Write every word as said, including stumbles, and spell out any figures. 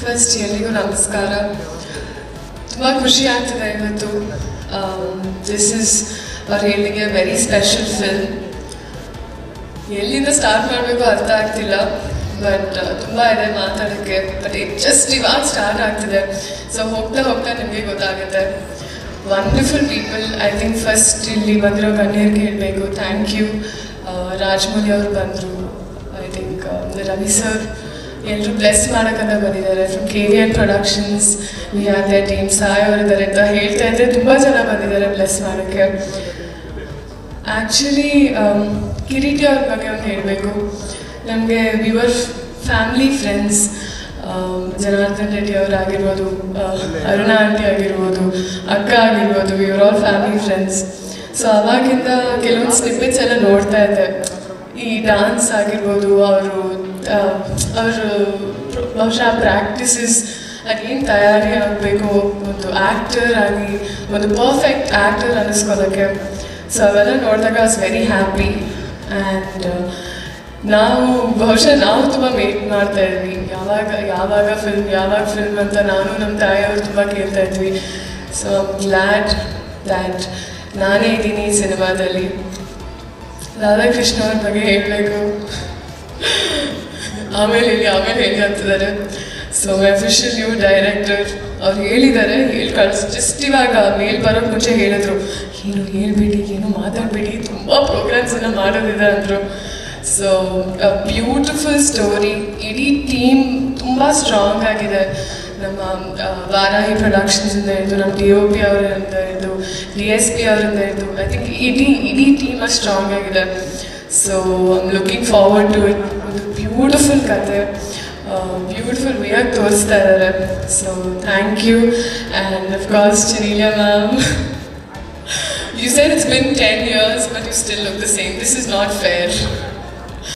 First ಎಲ್ಲಿಗೂ ನಮಸ್ಕಾರ. ತುಂಬ ಖುಷಿ ಆಗ್ತಿದೆ ಇವತ್ತು. ದಿಸ್ ಇಸ್ ರಿಯಲಿಗೆ ವೆರಿ ಸ್ಪೆಷಲ್ ಫಿಲ್ಮ್. ಎಲ್ಲಿಂದ ಸ್ಟಾರ್ಟ್ ಮಾಡಬೇಕು ಅರ್ಥ ಆಗ್ತಿಲ್ಲ, ಬಟ್ ತುಂಬ ಇದೆ ಮಾತಾಡೋಕ್ಕೆ. ಬಟ್ ಇಟ್ ಜಸ್ಟ್ ಇವಾಗ ಸ್ಟಾರ್ಟ್ ಆಗ್ತಿದೆ. ಸೊ ಹೋಗ್ತಾ ಹೋಗ್ತಾ ನಿಮಗೆ ಗೊತ್ತಾಗುತ್ತೆ. Wonderful people. I think first ಇಲ್ಲಿ ಬಂದಿರೋ ಗಣ್ಯರಿಗೆ ಹೇಳಬೇಕು ಥ್ಯಾಂಕ್ ಯು. ರಾಜಮೌಳಿ ಅವರು ಬಂದರು, ಐ ಥಿಂಕ್ ರವಿ ಸರ್ ಎಲ್ಲರೂ ಬ್ಲೆಸ್ ಮಾಡೋಕ್ಕಂತ ಬಂದಿದ್ದಾರೆ. From K V N productions we have the team. Sai ಅವರಿದ್ದಾರೆ ಅಂತ ಹೇಳ್ತಾ ಇದ್ದರೆ ತುಂಬ ಜನ ಬಂದಿದ್ದಾರೆ ಬ್ಲೆಸ್ ಮಾಡೋಕ್ಕೆ. ಆ್ಯಕ್ಚುಲಿ ಕಿರೀಟಿ ಅವ್ರ ಬಗ್ಗೆ ಒಂದು ಹೇಳಬೇಕು. ನಮಗೆ we were family friends. Janardhan Reddy ಅವರಾಗಿರ್ಬೋದು, ಅರುಣಾ ಆಂಟಿ ಆಗಿರ್ಬೋದು, ಅಕ್ಕ ಆಗಿರ್ಬೋದು, we were all family friends. So ಅವಾಗಿಂದ ಕೆಲವೊಂದು ಸ್ನಿಪ್ಪೆಟ್ಸ್ ಎಲ್ಲ ನೋಡ್ತಾ ಇದ್ದೆ. ಈ ಡಾನ್ಸ್ ಆಗಿರ್ಬೋದು, ಅವರು ಅವರು ಬಹುಶಃ ಪ್ರಾಕ್ಟೀಸಸ್ ಅದೇನು ತಯಾರಿ ಆಗಬೇಕು ಒಂದು ಆ್ಯಕ್ಟರ್ ಆಗಿ, ಒಂದು ಪರ್ಫೆಕ್ಟ್ ಆ್ಯಕ್ಟರ್ ಅನ್ನಿಸ್ಕೊಳ್ಳೋಕ್ಕೆ. ಸೊ ಅವೆಲ್ಲ ನೋಡಿದಾಗ I was very happy. And ನಾವು ಬಹುಶಃ ನಾವು ತುಂಬ ವೇಟ್ ಮಾಡ್ತಾ ಇದ್ವಿ, ಯಾವಾಗ ಯಾವಾಗ ಫಿಲ್ಮ್ ಯಾವಾಗ ಫಿಲ್ಮ್ ಅಂತ ನಾನು ನಮ್ಮ ತಾಯಿಯವರು ತುಂಬ ಕೇಳ್ತಾ ಇದ್ವಿ. So I am glad that ನಾನೇ ಇದ್ದೀನಿ ಈ ಸಿನಿಮಾದಲ್ಲಿ. ರಾಧಾಕೃಷ್ಣ ಅವ್ರ ಬಗ್ಗೆ ಹೇಳಬೇಕು, ಆಮೇಲೆ ಹೇಳಿ ಆಮೇಲೆ ಹೇಳಿ ಅಂತಿದ್ದಾರೆ. ಸೊ ಅಫಿಷಿಯಲ್ ನ್ಯೂ ಡೈರೆಕ್ಟರ್ ಅವ್ರು ಹೇಳಿದ್ದಾರೆ, ಹೇಳಿ ಕಳಿಸ್ ಜಸ್ಟ್ ಇವಾಗ ಮೇಲ್ ಬರೋಕ್ಕೆ ಮುಂಚೆ ಹೇಳಿದ್ರು, ಏನು ಹೇಳ್ಬೇಡಿ, ಏನು ಮಾತಾಡಬೇಡಿ, ತುಂಬ ಪ್ರೋಗ್ರಾಮ್ಸನ್ನು ಮಾಡೋದಿದೆ ಅಂದರು. So beautiful story. ಇಡೀ ಟೀಮ್ ತುಂಬ ಸ್ಟ್ರಾಂಗ್ ಆಗಿದೆ. ನಮ್ಮ ವಾರಾಹಿ ಪ್ರೊಡಕ್ಷನ್ಸಿಂದ ಹಿಡಿದು, ನಮ್ಮ ಡಿ ಒ ಪಿ ಅವರಿಂದ ಹಿಡಿದು, ಡಿ ಎಸ್ ಪಿ ಅವರಿಂದ ಹಿಡಿದು, ಐ ಥಿಂಕ್ ಇಡೀ ಇಡೀ ಟೀಮ್ ಅಷ್ಟು ಸ್ಟ್ರಾಂಗ್ ಆಗಿದೆ. So I am looking forward to it. ಒಂದು ಬ್ಯೂಟಿಫುಲ್ ಕತೆ, ಬ್ಯೂಟಿಫುಲ್ ವೇಯಾಗಿ ತೋರಿಸ್ತಾ ಇದ್ದಾರೆ. So thank you. And of course Genelia ma'am, you said it's been ten years but you still look the same. This is not fair.